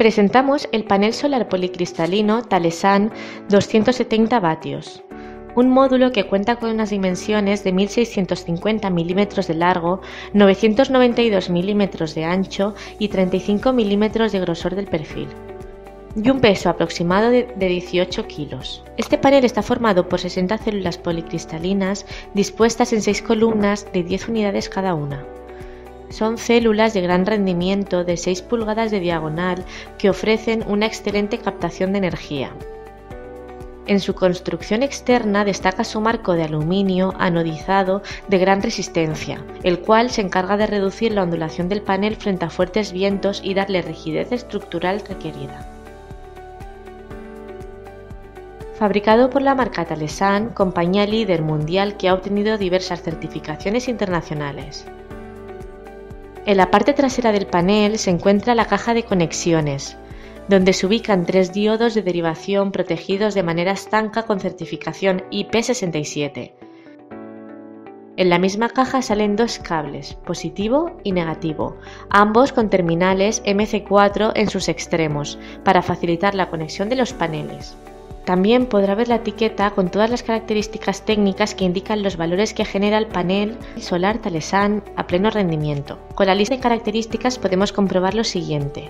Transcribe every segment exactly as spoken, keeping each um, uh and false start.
Presentamos el panel solar policristalino Talesan doscientos setenta vatios, un módulo que cuenta con unas dimensiones de mil seiscientos cincuenta milímetros de largo, novecientos noventa y dos milímetros de ancho y treinta y cinco milímetros de grosor del perfil, y un peso aproximado de dieciocho kilos. Este panel está formado por sesenta células policristalinas dispuestas en seis columnas de diez unidades cada una. Son células de gran rendimiento de seis pulgadas de diagonal que ofrecen una excelente captación de energía. En su construcción externa destaca su marco de aluminio anodizado de gran resistencia, el cual se encarga de reducir la ondulación del panel frente a fuertes vientos y darle rigidez estructural requerida. Fabricado por la marca Talesan, compañía líder mundial que ha obtenido diversas certificaciones internacionales. En la parte trasera del panel se encuentra la caja de conexiones, donde se ubican tres diodos de derivación protegidos de manera estanca con certificación I P sesenta y siete. En la misma caja salen dos cables, positivo y negativo, ambos con terminales M C cuatro en sus extremos, para facilitar la conexión de los paneles. También podrá ver la etiqueta con todas las características técnicas que indican los valores que genera el panel solar Talesan a pleno rendimiento. Con la lista de características podemos comprobar lo siguiente.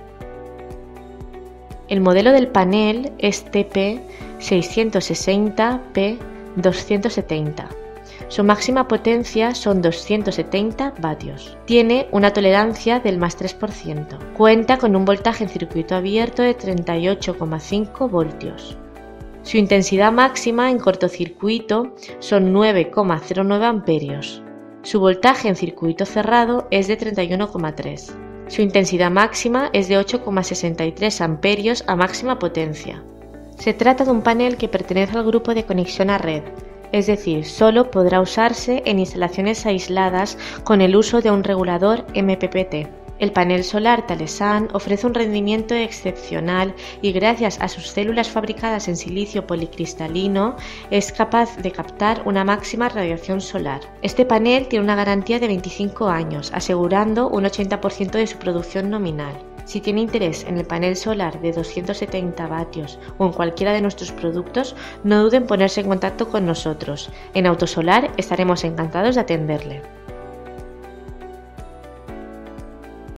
El modelo del panel es T P seiscientos sesenta P doscientos setenta. Su máxima potencia son doscientos setenta vatios. Tiene una tolerancia del más tres por ciento. Cuenta con un voltaje en circuito abierto de treinta y ocho coma cinco voltios. Su intensidad máxima en cortocircuito son nueve coma cero nueve amperios. Su voltaje en circuito cerrado es de treinta y uno coma tres. Su intensidad máxima es de ocho coma sesenta y tres amperios a máxima potencia. Se trata de un panel que pertenece al grupo de conexión a red, es decir, solo podrá usarse en instalaciones aisladas con el uso de un regulador M P P T. El panel solar Talesan ofrece un rendimiento excepcional y gracias a sus células fabricadas en silicio policristalino es capaz de captar una máxima radiación solar. Este panel tiene una garantía de veinticinco años, asegurando un ochenta por ciento de su producción nominal. Si tiene interés en el panel solar de doscientos setenta vatios o en cualquiera de nuestros productos, no duden en ponerse en contacto con nosotros. En Autosolar estaremos encantados de atenderle.